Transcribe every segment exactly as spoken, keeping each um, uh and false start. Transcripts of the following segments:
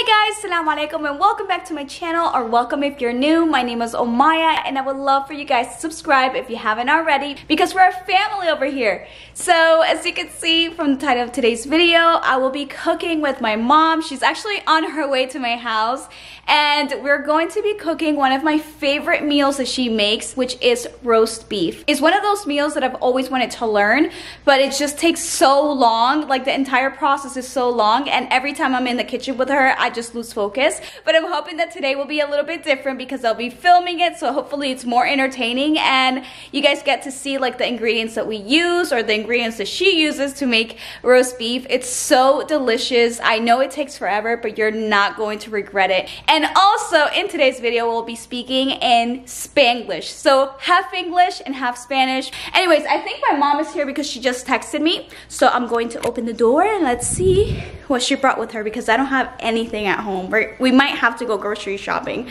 Hey guys, Assalamu alaikum and welcome back to my channel, or welcome if you're new. My name is Omaya and I would love for you guys to subscribe if you haven't already, because we're a family over here. So as you can see from the title of today's video, I will be cooking with my mom. She's actually on her way to my house and we're going to be cooking one of my favorite meals that she makes, which is roast beef. It's one of those meals that I've always wanted to learn, but it just takes so long. Like the entire process is so long, and every time I'm in the kitchen with her, I just lose focus. But I'm hoping that today will be a little bit different because I'll be filming it, so hopefully it's more entertaining and you guys get to see like the ingredients that we use, or the ingredients that she uses to make roast beef. It's so delicious. I know it takes forever, but you're not going to regret it. And also in today's video, we'll be speaking in Spanglish, so half English and half Spanish. Anyways, I think my mom is here because she just texted me, so I'm going to open the door and let's see what she brought with her, because I don't have anything at home. We're, we might have to go grocery shopping.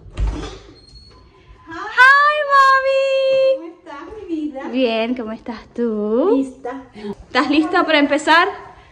Hi, Hi Mommy. ¿Cómo estás, mi vida? Bien, ¿cómo estás tú? Lista. ¿Estás lista para empezar?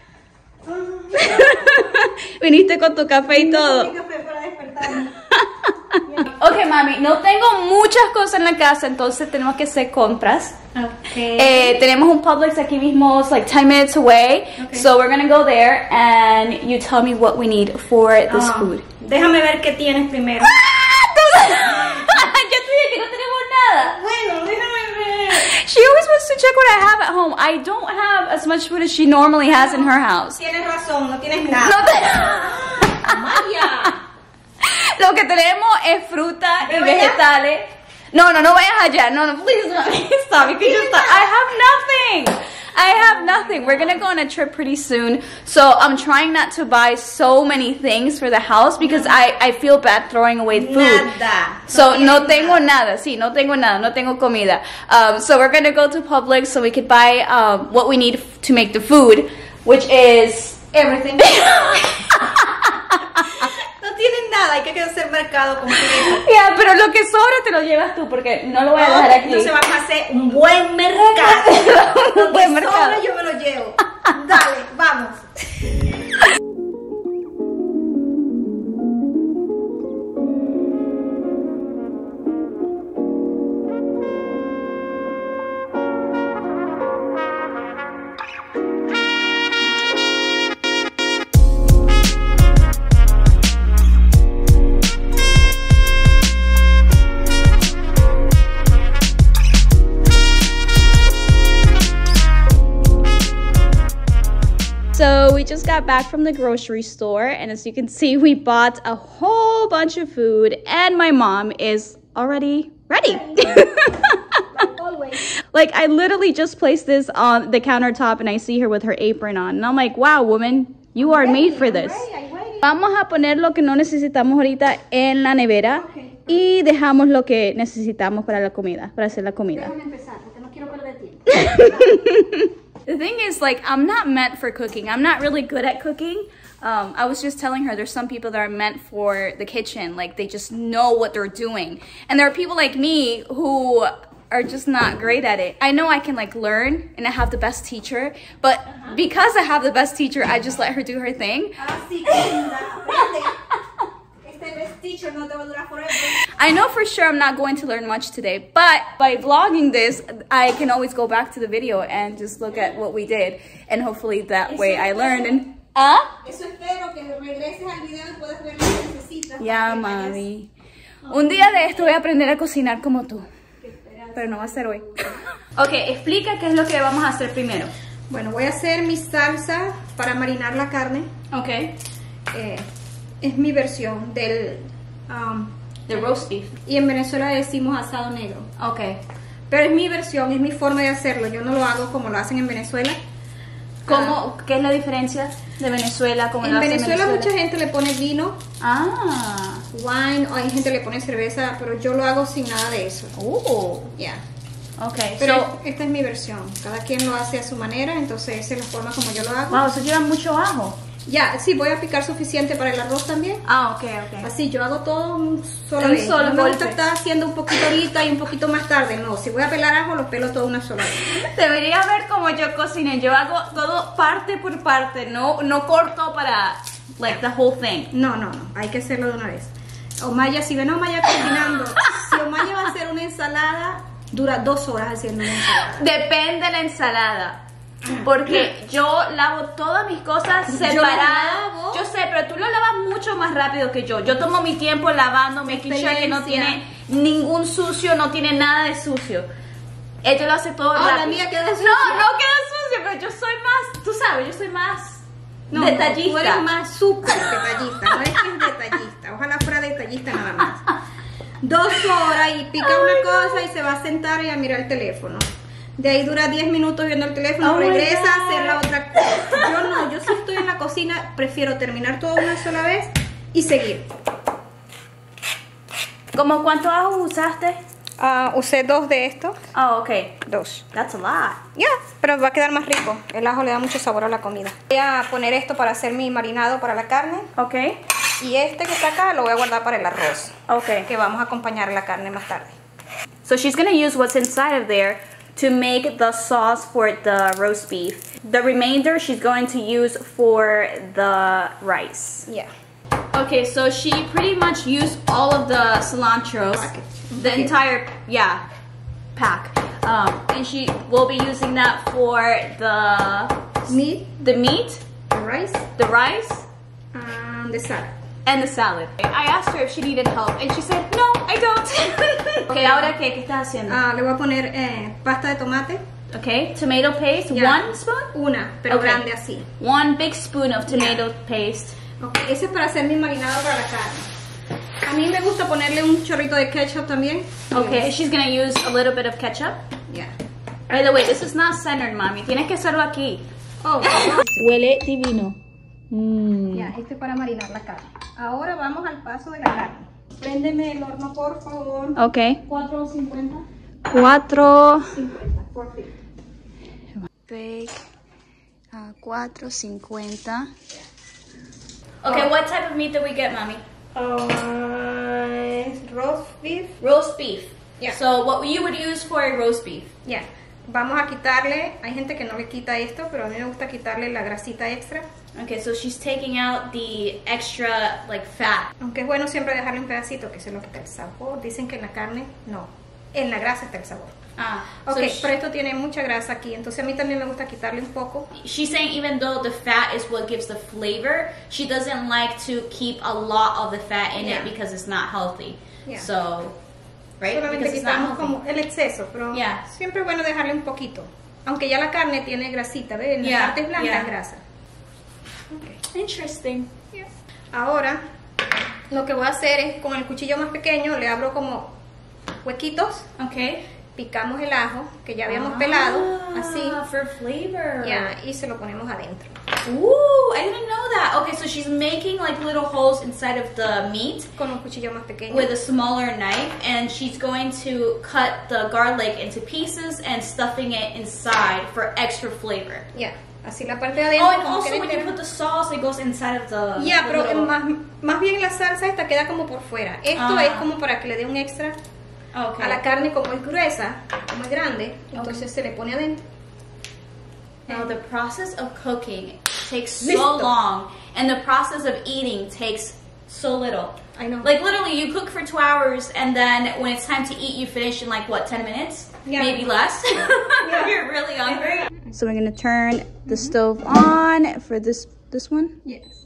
Viniste con tu café y todo. Mi café para despertarme. Ok, mami, no tengo muchas cosas en la casa, entonces tenemos que hacer compras. Okay. Eh, tenemos un Publix aquí mismo, it's like ten minutes away. Okay. So we're gonna go there and you tell me what we need for this uh, food. Déjame ver qué tienes primero. Ya te dije que no tenemos nada. Bueno, déjame ver. She always wants to check what I have at home. I don't have as much food as she normally has in her house. Tienes razón, no tienes nada. No te... Maya. Lo que tenemos es fruta y vegetales. No, no, no vayas allá. No, no, please, mommy. Stop. You can just stop. I have nothing. I have nothing. We're gonna go on a trip pretty soon, so I'm trying not to buy so many things for the house because I, I feel bad throwing away food. Nada. So no, no tengo nada. Sí, no tengo nada. No tengo comida. Um, so we're gonna go to Publix so we could buy um, what we need to make the food, which is everything. No tienes nada, hay que hacer mercado como tú dices. Yeah, pero lo que sobra te lo llevas tú porque no lo voy a no, dejar aquí. Entonces vamos a hacer un buen mercado. Un buen mercado. Sobra yo me lo llevo. Dale, vamos. So we just got back from the grocery store, and as you can see, we bought a whole bunch of food, and my mom is already ready. Like always. Like I literally just placed this on the countertop and I see her with her apron on, and I'm like, wow, woman, you are made for this. Vamos a poner lo que no necesitamos ahorita en la nevera, okay, y dejamos lo que necesitamos para la comida, para hacer la comida. Déjame empezar, porque no quiero perder tiempo. The thing is, like, I'm not meant for cooking. I'm not really good at cooking. Um, I was just telling her there's some people that are meant for the kitchen. Like, they just know what they're doing. And there are people like me who are just not great at it. I know I can, like, learn, and I have the best teacher. But uh-huh. because I have the best teacher, I just let her do her thing. I know for sure I'm not going to learn much today, but by vlogging this, I can always go back to the video and just look at what we did, and hopefully that way I learned. And ¿ah? Ya, mami. Un día de esto voy a aprender a cocinar como tú, pero no va a ser hoy. Ok, explica qué es lo que vamos a hacer primero. Bueno, voy a hacer mi salsa para marinar la carne. Ok. Eh, es mi versión del um, de roast beef. Y en Venezuela decimos asado negro. Ok. Pero es mi versión, es mi forma de hacerlo. Yo no lo hago como lo hacen en Venezuela. ¿Cómo? ¿Qué es la diferencia de Venezuela? Como en, lo Venezuela, en Venezuela mucha gente le pone vino, ah, wine, o hay gente le pone cerveza, pero yo lo hago sin nada de eso. Oh, ya. Yeah. Okay. Pero so, esta es mi versión. Cada quien lo hace a su manera, entonces esa es la forma como yo lo hago. Wow, eso lleva mucho ajo. Ya, sí, voy a picar suficiente para el arroz también. Ah, ok, ok. Así, yo hago todo un solo Un vez. solo no me gusta golpe. estar haciendo un poquito ahorita y un poquito más tarde. No, si voy a pelar ajo, lo pelo todo una sola vez. Debería ver cómo yo cocino. Yo hago todo parte por parte. No, no corto para Like the whole thing. No, no, no, hay que hacerlo de una vez. Omaya, si ven a Omaya cocinando, si Omaya va a hacer una ensalada, dura dos horas haciendo una ensalada. Depende de la ensalada. Porque yo lavo todas mis cosas separadas. Yo, yo sé, pero tú lo lavas mucho más rápido que yo. Yo tomo mi tiempo lavando, making sure que no tiene ningún sucio, no tiene nada de sucio. Ella lo hace todo oh, rápido. La mía queda sucia. No, no queda sucio, pero yo soy más, tú sabes, yo soy más no, detallista. Tú eres más súper detallista, no es que es detallista. Ojalá fuera detallista nada más. Dos horas y pica una cosa y se va a sentar y a mirar el teléfono. De ahí dura diez minutos viendo el teléfono, oh regresa a hacer la otra cosa. Yo no, yo si estoy en la cocina prefiero terminar todo una sola vez y seguir. ¿Cómo cuántos ajos usaste? Uh, usé dos de estos. Oh, ok. Dos. That's a lot. Ya, yeah, pero va a quedar más rico. El ajo le da mucho sabor a la comida. Voy a poner esto para hacer mi marinado para la carne. Ok. Y este que está acá lo voy a guardar para el arroz. Ok. Que vamos a acompañar la carne más tarde. So she's going to use what's inside of there to make the sauce for the roast beef. The remainder she's going to use for the rice. Yeah. Okay, so she pretty much used all of the cilantro, the okay. entire, yeah, pack. Um, and she will be using that for the meat, the meat, the rice, the rice, um, the salad. And the salad. I asked her if she needed help and she said, no, I don't. Okay, ahora qué, ¿qué estás haciendo? Uh, le voy a poner eh, pasta de tomate. Okay, tomato paste, yeah. One spoon? Una, pero okay. grande así. One big spoon of tomato yeah. paste. Okay, ese es para hacer mi marinado para la carne. A mí me gusta ponerle un chorrito de ketchup también. Okay, yes. She's gonna use a little bit of ketchup. Yeah. By the way, this is not centered, mami. Tienes que hacerlo aquí. Oh, oh. Huele divino. Mm. Ya, este es para marinar la carne. Ahora vamos al paso de la carne. Préndeme el horno, por favor. Ok. cuatro cincuenta. cuatro cincuenta, por fin. Bake uh, cuatro cincuenta. Okay, what type of meat did we get, mommy? Uh, roast beef. Roast beef. Yeah. So what you would use for a roast beef? Yeah. Vamos a quitarle, hay gente que no le quita esto, pero a mí me gusta quitarle la grasita extra. Okay, so she's taking out the extra, like, fat. Aunque es bueno siempre dejarle un pedacito que se lo quita el sabor. Dicen que en la carne, no. En la grasa está el sabor. Ah, ok, so pero esto tiene mucha grasa aquí, entonces a mí también me gusta quitarle un poco. She's saying even though the fat is what gives the flavor, she doesn't like to keep a lot of the fat in yeah. it because it's not healthy. Yeah. So, right? Solamente because quitamos como el exceso, pero yeah. siempre es bueno dejarle un poquito. Aunque ya la carne tiene grasita, ¿ves? En las yeah. partes blancas yeah. es grasa. Okay. Interesting. Yeah. Ahora, lo que voy a hacer es con el cuchillo más pequeño, le abro como huequitos. Okay. Picamos el ajo que ya habíamos ah, pelado, así. For flavor. Yeah, y se lo ponemos adentro. Ooh, I didn't know that. Okay, so she's making like little holes inside of the meat. Con un cuchillo más pequeño. With a smaller knife, and she's going to cut the garlic into pieces and stuffing it inside for extra flavor. Yeah. Así la parte de adentro. Oh, and also when you put the sauce, it goes inside of the. Yeah, the pero little... más, más bien la salsa esta queda como por fuera. Esto ah. es como para que le dé un extra okay. a la carne, como es gruesa, como es grande, entonces okay. se le pone adentro. Now the process of cooking takes so Listo. long, and the process of eating takes so little. I know. Like literally, you cook for two hours, and then when it's time to eat, you finish in like what, ten minutes? Yeah. Maybe less. Yeah. You're really hungry. So we're gonna turn the stove on for this this one. Yes.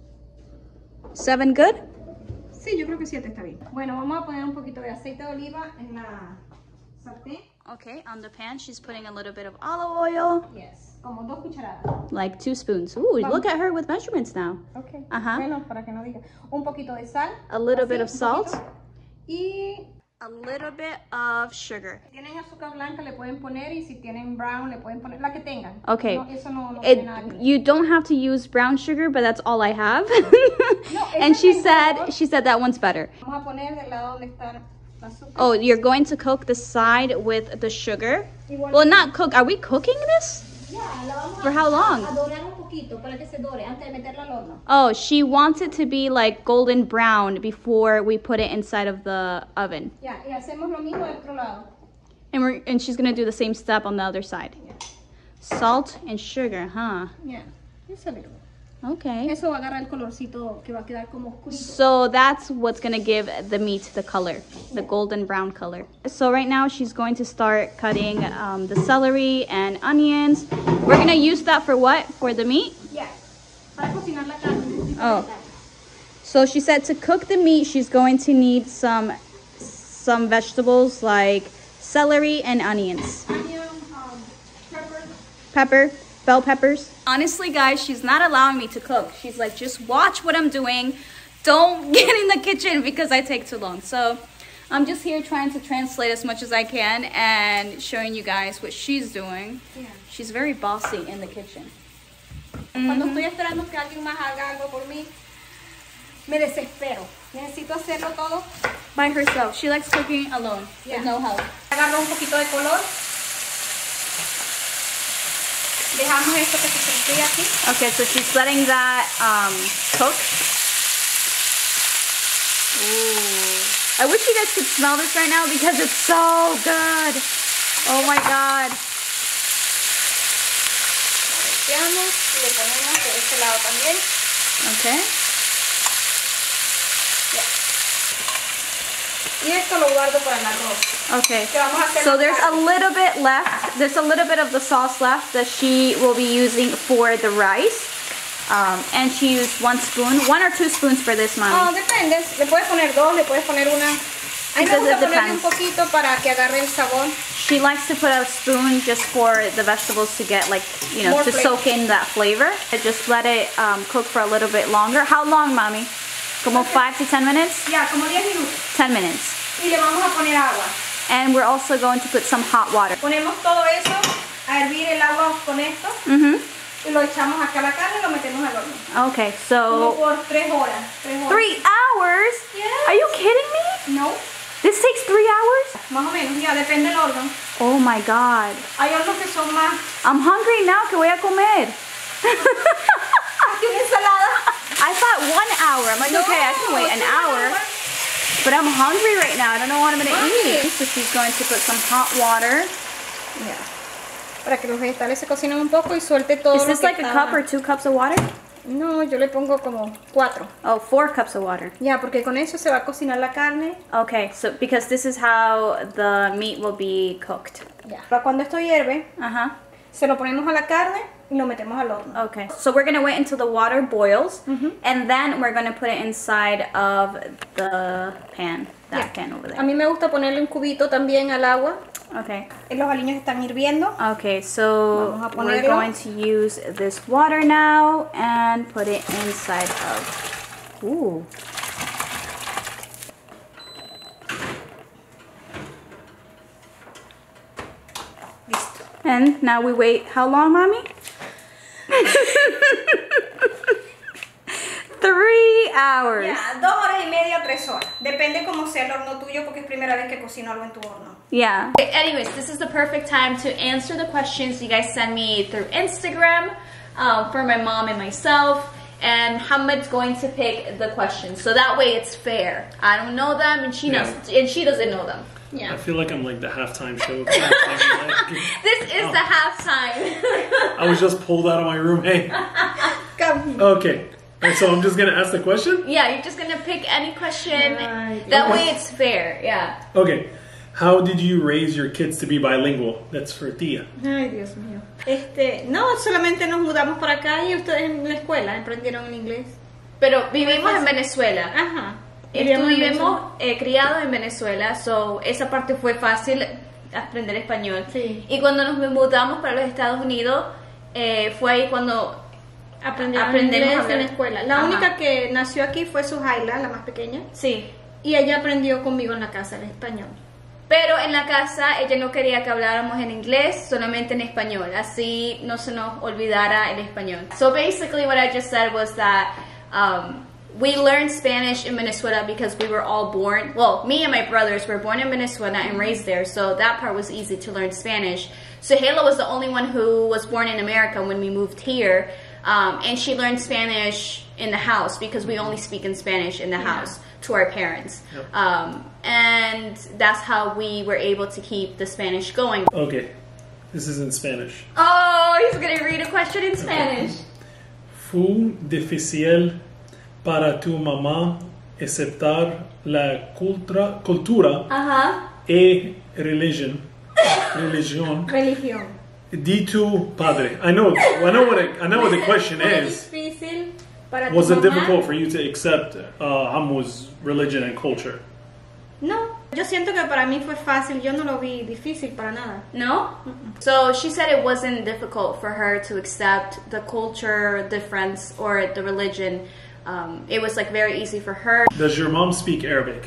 Seven good? Sí, yo creo que siete está bien. Bueno, vamos a poner un poquito de aceite de oliva en la sartén. Okay, on the pan, she's putting a little bit of olive oil. Yes, como dos cucharadas. Like two spoons. Ooh, vamos. Look at her with measurements now. Okay. Uh-huh. Bueno, para que no diga. Un poquito de sal. A little así, bit of salt. Y a little bit of sugar. Si tienen azúcar blanca le pueden poner, y si tienen brown le pueden poner la que tengan. Okay. No, eso no, no it, tiene nada. You don't have to use brown sugar, but that's all I have. No, and she said she said that one's better. Vamos a poner del lado donde está el azúcar. Oh, you're going to cook the side with the sugar? Well, not cook. Are we cooking this? Yeah, la vamos For how long? A dorar un poquito para que se dore antes de meterla al horno. Oh, she wants it to be like golden brown before we put it inside of the oven. Yeah, y hacemos lo mismo del otro lado. And we're and she's gonna do the same step on the other side. Yeah. Salt and sugar, huh? Yeah, just a little. Okay. Eso va a agarrar el colorcito que va a quedar como oscurito. So that's what's gonna give the meat the color, the golden brown color. So right now she's going to start cutting um, the celery and onions. We're gonna use that for what? For the meat? Yeah. Para cocinar la carne. Oh. So she said to cook the meat, she's going to need some some vegetables like celery and onions. Onion, um, pepper. Pepper, bell peppers. Honestly, guys, she's not allowing me to cook. She's like, just watch what I'm doing. Don't get in the kitchen because I take too long. So I'm just here trying to translate as much as I can and showing you guys what she's doing. Yeah. She's very bossy in the kitchen. Cuando estoy esperando que alguien más haga algo por mí, me desespero. Necesito hacerlo todo By herself. She likes cooking alone, Yeah. with no help. Agarro un poquito de color. Dejamos esto que se sofría aquí. Okay, so she's letting that um, cook. Ooh. I wish you guys could smell this right now because it's so good. Oh my God. Limpiamos y le ponemos de este lado también. Okay. Y esto lo guardo para el arroz. Okay. Que vamos a hacer So la there's a carne. little bit left. There's a little bit of the sauce left that she will be using for the rice. Um, and she used one spoon, one or two spoons for this, Oh, mommy. depende. Le puedes poner dos, le puedes poner una. A mí me Because gusta it ponerle un depends. poquito para que agarre el sabor. She likes to put a spoon just for the vegetables to get like, you know, More to flavor. soak in that flavor. And just let it um, cook for a little bit longer. How long, mommy? Como five to ten minutes? Ya, como diez minutos. ten minutes. Y le vamos a poner agua. And we're also going to put some hot water. Ponemos todo eso a hervir el agua con esto. Mm-hmm. Y lo echamos acá a la carne y lo metemos al horno. Okay, Como so por tres horas. Tres horas. three hours? Yes. Are you kidding me? No, This takes three hours? más o menos. Ya, depende del horno. Oh my God. Hay hornos que son más. I'm hungry now. ¿Qué voy a comer? Aquí una ensalada. I thought one hour. I'm like, okay, I can wait an hour. But I'm hungry right now. I don't know what I'm going to Okay. eat. So she's going to put some hot water. Ya. Para que los vegetales se cocinen un poco y suelte todo. Is lo this que like a está- cup or two cups of water? No, yo le pongo como cuatro. Oh, four cups of water. Ya, porque con eso se va a cocinar la carne. Okay, so because this is how the meat will be cooked. Ya. Para cuando esto hierve, Uh-huh. se lo ponemos a la carne y lo metemos al horno. Okay, so we're gonna wait until the water boils, Mhm. and then we're gonna put it inside of the pan, that Ya. pan over A there. mí me gusta ponerle un cubito también al agua. Okay. Los aliños están hirviendo. Okay, so Vamos a we're ponerlo. going to use this water now and put it inside of. Ooh. Listo. And now we wait. How long, mommy? Three hours. Ya, dos horas y media, tres horas. Depende cómo sea el horno tuyo porque es primera vez que cocino algo en tu horno. Yeah. Anyways, this is the perfect time to answer the questions you guys send me through Instagram um, for my mom and myself. And Hamid's going to pick the questions, so that way it's fair. I don't know them, and she knows, Yeah. and she doesn't know them. I Ya. feel like I'm like the halftime show. This is Oh. the halftime. I was just pulled out of my room. Hey. Okay. And so I'm just gonna ask the question. Yeah, you're just gonna pick any question. Right. That Okay. way it's fair. Yeah. Okay. How did you raise your kids to be bilingual? That's for Tia. Ay, Dios mío. Este, no, solamente nos mudamos para acá y ustedes en la escuela aprendieron el inglés. Pero vivimos en Venezuela. Ajá. Vivíamos en Estuvimos Venezuela. eh, criados en Venezuela, so esa parte fue fácil aprender español. Sí. Y cuando nos mudamos para los Estados Unidos, eh, fue ahí cuando Aprendieron aprendemos inglés a hablar. en la escuela. La Ajá. única que nació aquí fue Suhaila, la más pequeña. sí. Y ella aprendió conmigo en la casa el español. Pero en la casa ella no quería que habláramos en inglés, solamente en español, así no se nos olvidara el español. So basically what I just said was that um, we learned Spanish in Venezuela because we were all born, well, me and my brothers were born in Venezuela and raised there, so that part was easy to learn Spanish. Suhaila was the only one who was born in America when we moved here, um, and she learned Spanish in the house because we only speak in Spanish in the house to our parents. Yep. Um, and that's how we were able to keep the Spanish going. Okay. This is in Spanish. Oh, he's gonna read a question in Spanish. ¿Fue difícil para tu mamá aceptar la cultura, cultura Ajá. y religión, religión Religión. de tu padre? I know, I know what it, I know what the question ¿Fue is. difícil para tu Was it mamá? difficult for you to accept uh, Hamu's religion and culture? No, yo siento que para mí fue fácil, yo no lo vi difícil para nada. No? So she said it wasn't difficult for her to accept the culture difference or the religion. Um, it was like very easy for her. Does your mom speak Arabic?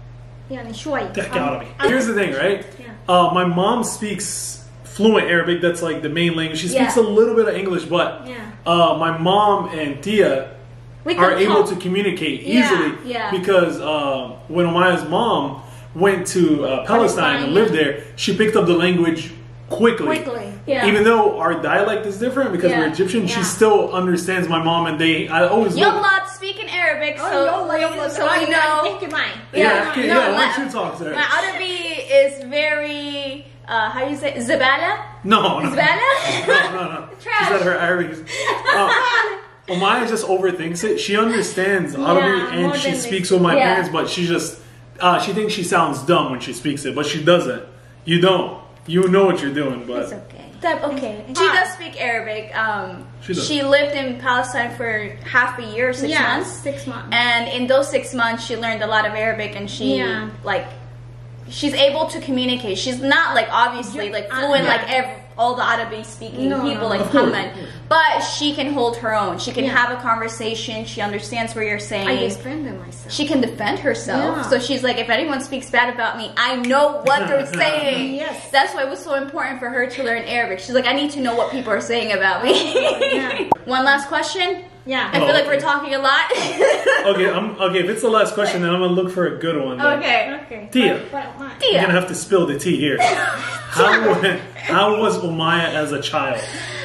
يعني شوي. That gotta be. Here's the thing, right? Yeah. Uh, my mom speaks fluent Arabic. That's like the main language. She speaks Yeah. a little bit of English, but Yeah. uh, my mom and Tia We are can able talk. to communicate Yeah, easily yeah. because uh, when Umayya's mom went to uh, Palestine and Palestine, lived there, she picked up the language quickly. Quickly. Yeah. Even though our dialect is different because Yeah. we're Egyptian, Yeah. she still understands my mom, and they. I always You're look. not speaking Arabic, so, Oh, we, yo, so we know. Yeah, Yeah, okay, no, yeah. Why my- don't you talk to her? My Arabic is very, uh, how do you say, Zabala? No, no. Zabala? No, no, no. She Trash. said her Arabic. is- Uh, Omaya just overthinks it. She understands Arabic more and she than speaks this. with my Yeah. parents, but she just uh, she thinks she sounds dumb when she speaks it, but she doesn't. You don't. You know what you're doing, but It's okay. Type, okay. She does speak Arabic. Um, She does. she lived in Palestine for half a year, six Yeah, months. six months. And in those six months, she learned a lot of Arabic, and she Yeah. like she's able to communicate. She's not like obviously Yeah, like uh, fluent yeah. like ev- all the Arabic speaking No, people no, like Of course. Muhammad, but she can hold her own. She can Yeah. have a conversation. She understands what you're saying. I defended myself. She can defend herself. Yeah. So she's like, if anyone speaks bad about me, I know what they're saying. Yes. That's why it was so important for her to learn Arabic. She's like, I need to know what people are saying about me. Yeah. One last question. Yeah. I feel Oh, like we're okay. talking a lot. okay, I'm okay. If it's the last question, then I'm gonna look for a good one. then. Okay. Okay. Tia. But- but mine. You're gonna Tia. have to spill the tea here. How wa- how was Umayya as a child?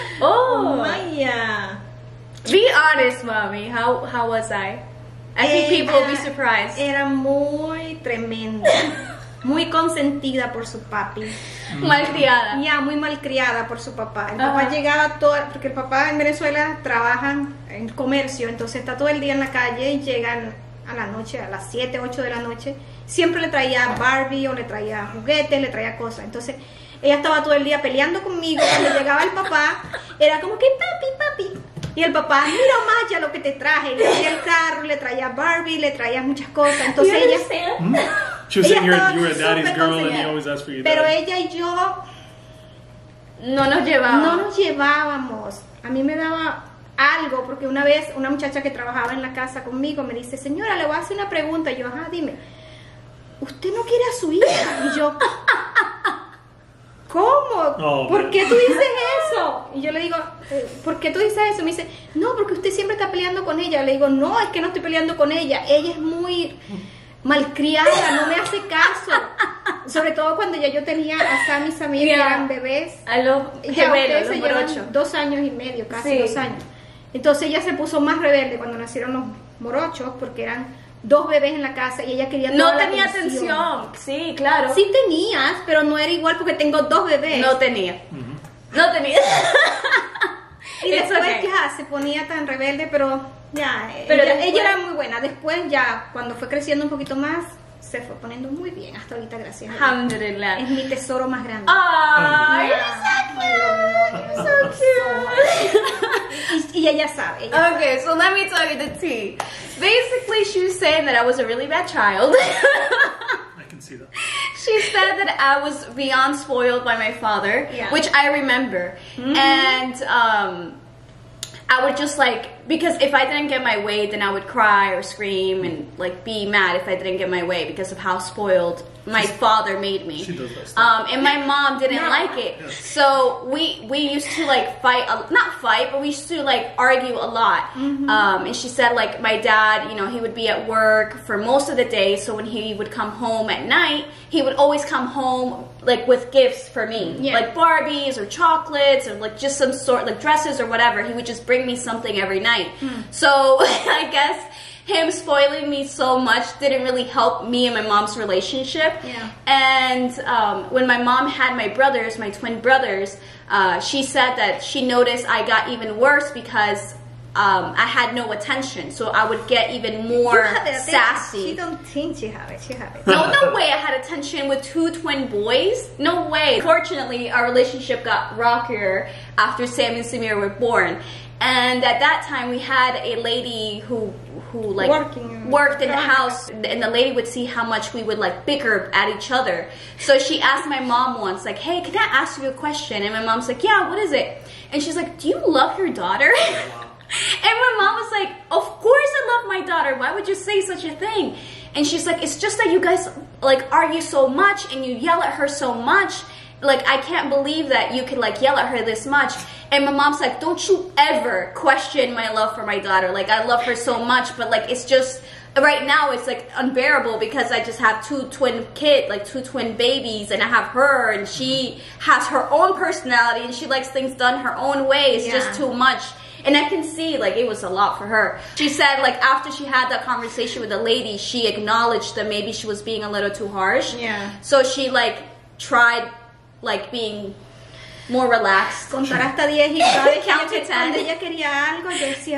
Oh. Maya. Be honest, mommy. How how was I? I think people will be surprised. Era muy tremenda. Muy consentida por su papi. Malcriada. Ya, muy malcriada por su papá. El Ajá. papá llegaba todo, porque el papá en Venezuela trabajan en comercio, entonces está todo el día en la calle y llegan a la noche, a las siete, ocho de la noche. Siempre le traía Barbie o le traía juguetes, le traía cosas. Entonces ella estaba todo el día peleando conmigo. Cuando llegaba el papá, era como que papi, papi. Y el papá, mira Maya lo que te traje. Le traía el carro, le traía Barbie, le traía muchas cosas. Entonces You ella... understand? She was saying Ella you're, you were a estaba daddy's súper girl and consentida. you always ask for your Pero dad. ella y yo No nos llevaba. no nos llevábamos. A mí me daba algo, porque una vez una muchacha que trabajaba en la casa conmigo me dice, señora, le voy a hacer una pregunta. Y yo, ajá, dime, ¿usted no quiere a su hija? Y yo, ¿cómo? Oh, ¿Por man. qué tú dices eso? Y yo le digo, eh, ¿por qué tú dices eso? Me dice, no, porque usted siempre está peleando con ella. Le digo, no, es que no estoy peleando con ella. Ella es muy malcriada, no me hace caso. Sobre todo cuando ya yo tenía a Sam y Samir, que Yeah. eran bebés. A los Ya gemelos, ustedes se los llevan morochos. dos años y medio, casi Sí. dos años. Entonces ella se puso más rebelde cuando nacieron los morochos, porque eran dos bebés en la casa y ella quería No toda la tenía atención. Sí, claro. Sí tenías, pero no era igual porque tengo dos bebés. No tenía. No tenía. y It's después okay. ya se ponía tan rebelde, pero ya, Pero ella, después- ella era muy buena. Después ya, cuando fue creciendo un poquito más, se fue poniendo muy bien hasta ahorita, gracias a Dios. Alhamdulillah. Es mi tesoro más grande. Aww, you're Yeah. so cute. You're so cute. Y, y ella sabe. Ella Okay, so let me tell you the tea. Basically, she was saying that I was a really bad child. I can see that. She said that I was beyond spoiled by my father, Yeah. which I remember. And um, I would just like, because if I didn't get my way, then I would cry or scream and like be mad if I didn't get my way because of how spoiled my father made me. She does that stuff. Um, and my mom didn't No. like it. So we we used to like fight, a, not fight, but we used to like argue a lot. Um, and she said like my dad, you know, he would be at work for most of the day. So when he would come home at night, he would always come home like with gifts for me, Yeah. like Barbies or chocolates or like just some sort like dresses or whatever. He would just bring me something every night. So I guess him spoiling me so much didn't really help me and my mom's relationship. Yeah. And um, when my mom had my brothers, my twin brothers, uh, she said that she noticed I got even worse because um, I had no attention, so I would get even more You have attention. sassy. She don't think she have it. She have it. No, no way I had attention with two twin boys. No way. Fortunately, our relationship got rockier after Sam and Samir were born. And at that time, we had a lady who who like Working. worked in the house, and the lady would see how much we would like bicker at each other. So she asked my mom once, like, "Hey, can I ask you a question?" And my mom's like, "Yeah, what is it?" And she's like, "Do you love your daughter?" And my mom was like, "Of course I love my daughter. Why would you say such a thing?" And she's like, "It's just that you guys like argue so much and you yell at her so much. Like, I can't believe that you could like yell at her this much." And my mom's like, "Don't you ever question my love for my daughter. Like, I love her so much, but like it's just right now it's like unbearable because I just have two twin kids, like two twin babies, and I have her, and she has her own personality and she likes things done her own way. It's Yeah. just too much." And I can see, like, it was a lot for her. She said, like, after she had that conversation with the lady, she acknowledged that maybe she was being a little too harsh. Yeah. So she, like, tried, like, being more relaxed. Contar hasta diez y cada vez que Count to ella- ten. cuando ella quería algo, yo decía,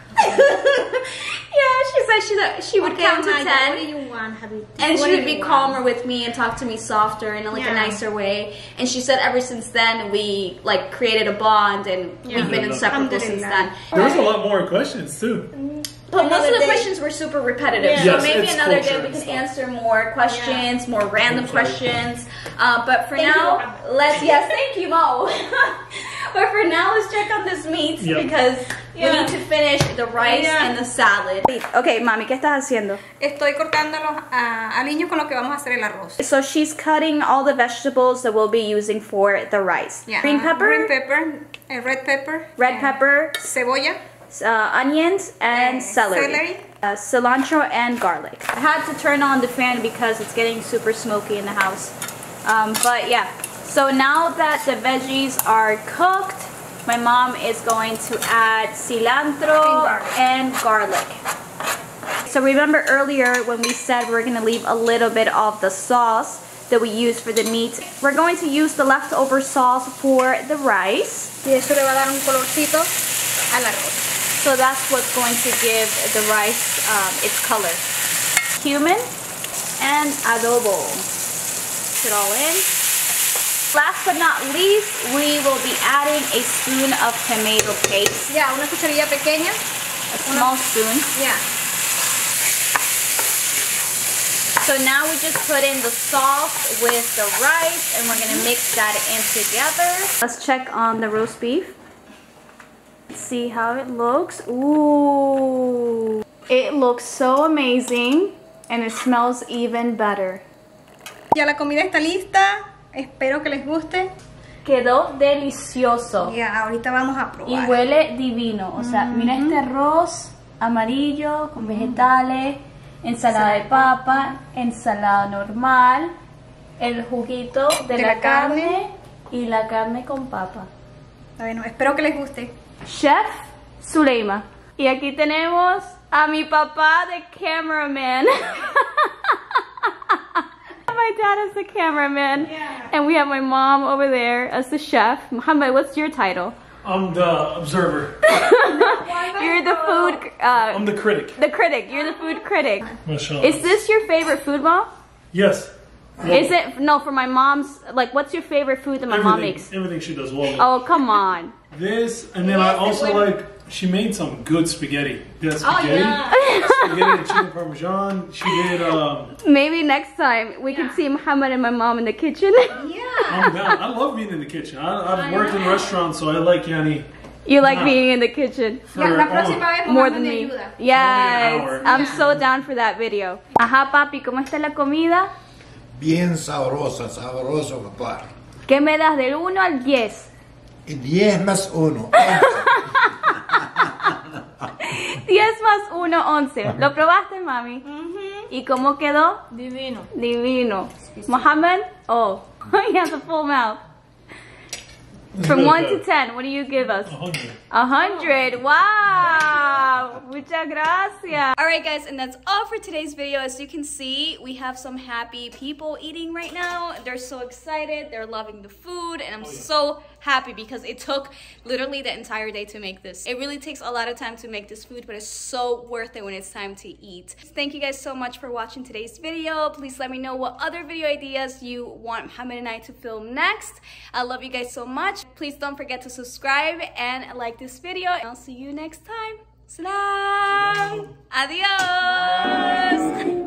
Yeah, she said she, she would okay, count to Maya, ten. what do you want, Habibti? And What she do would be you want? calmer with me and talk to me softer in like Yeah. a nicer way. And she said ever since then we like created a bond, and Yeah. we've been inseparable since then. There was a lot more questions too. But most of Another the day. questions were super repetitive. Yeah. So Yes, maybe it's another day culture we and can stuff. answer more questions, more random Culture. questions. Uh, but for Thank you, now, Mohammed. let's yes, thank you, Mo. But for now, let's check on this meat Yep. because we Yeah. need to finish the rice Yeah. and the salad. Okay, mami, ¿qué estás haciendo? Estoy cortándolos a aliños con lo que vamos a hacer el arroz. So she's cutting all the vegetables that we'll be using for the rice. Yeah. Green pepper, Green pepper, eh, red pepper, red eh, pepper, cebolla, uh, onions, and Eh, celery. celery. Uh, cilantro and garlic. I had to turn on the fan because it's getting super smoky in the house. Um, but yeah, so now that the veggies are cooked, my mom is going to add cilantro and garlic. So remember earlier when we said we're going to leave a little bit of the sauce that we use for the meat. We're going to use the leftover sauce for the rice. y eso le va a dar un colorcito al arroz. So that's what's going to give the rice um, its color. Cumin and adobo. Put it all in. Last but not least, we will be adding a spoon of tomato paste. Ya, una cucharilla pequeña. A small spoon. Ya. So now we just put in the sauce with the rice and we're gonna mix that in together. Let's check on the roast beef. Let's see how it looks. Ooh. It looks so amazing and it smells even better. Ya la comida está lista. Espero que les guste. Quedó delicioso. Ya, ahorita vamos a Y probar. huele divino. O sea, mira este arroz amarillo con vegetales, ensalada de papa, ensalada normal, el juguito de, De la, la carne, carne. y la carne con papa. Bueno, espero que les guste. Chef Zuleima. Y aquí tenemos a mi papá de cameraman. My dad is the cameraman. Yeah. And we have my mom over there as the chef. Muhammad, what's your title? I'm the observer. You're the food, uh, I'm the critic. the critic. You're the food critic. Mashallah. Is this your favorite food, Mom? Yes. Well, Is it? No, for my mom's, like, what's your favorite food that my mom everything- makes? Everything she does well. Oh, come on. This, and then I also like, she made some good spaghetti. Yeah, spaghetti. yeah. Spaghetti and chicken parmesan. She did, um, Maybe next time we can see Muhammad and my mom in the kitchen. Yeah. I'm down. I love being in the kitchen. I, I've worked in restaurants, so I like Yani. You like Yeah. being in the kitchen For, Ya, la oh, próxima vez more Mohamed than me me. ayuda. Yes, hour. I'm so down for that video. Ajá, papi, ¿cómo está la comida? Bien sabrosa, sabroso, papá. ¿Qué me das del uno al diez? Y diez más uno. diez más uno, once. ¿Lo probaste, mami? ¿Y cómo quedó? Divino. Divino. Mohammed? Oh, he has a full mouth. From one to ten, what do you give us? A hundred. A hundred. Wow. Muchas gracias. All right, guys, and that's all for today's video. As you can see, we have some happy people eating right now. They're so excited. They're loving the food, and I'm oh, yeah. so happy because it took literally the entire day to make this. It really takes a lot of time to make this food, but it's so worth it when it's time to eat. Thank you guys so much for watching today's video. Please let me know what other video ideas you want Mohamed and I to film next. I love you guys so much. Please don't forget to subscribe and like this video. I'll see you next time. Salam. Adios. Bye.